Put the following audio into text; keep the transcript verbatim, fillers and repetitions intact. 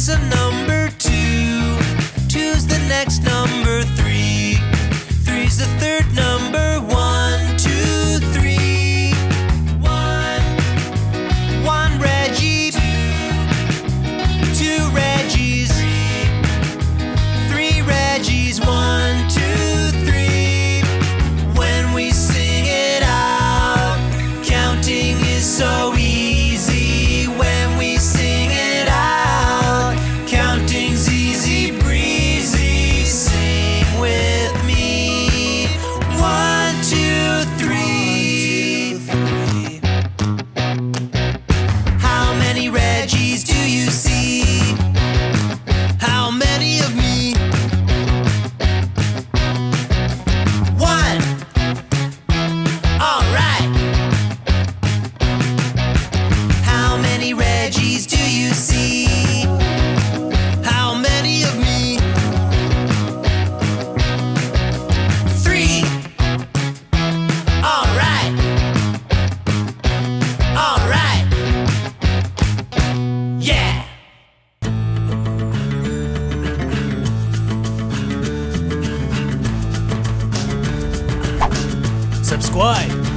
is a number two. Two's the next number three. Three's the third number. One, two, three. One, one Reggie. Two, two Reggies. Three, three Reggies. One, two, three. When we sing it out, counting is so easy. When we sing it out, counting's easy breezy. Sing with me. One, two, three. How many Reggies do you see? How many of me? One. All right. How many Reggies do you see? How many of me? Three. All right. All right. Yeah. Subscribe.